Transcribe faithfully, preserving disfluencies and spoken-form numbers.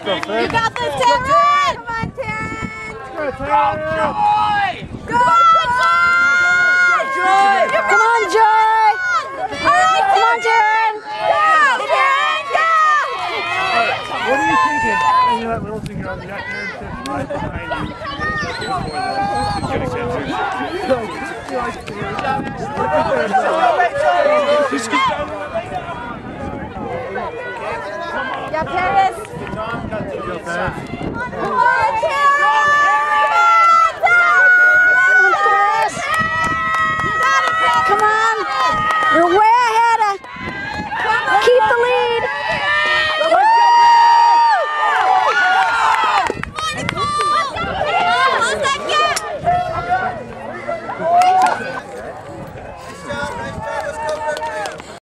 You got this, Taryn! Come on, Taryn! Go, Joy! Go, Joy! Come on, Joy! All right, come on, Taryn! Go, Taryn, go! What are you thinking? And you let little finger on the got Taryn sits right behind you. Just keep down. Yeah, Paris! Go, Paris. Come on!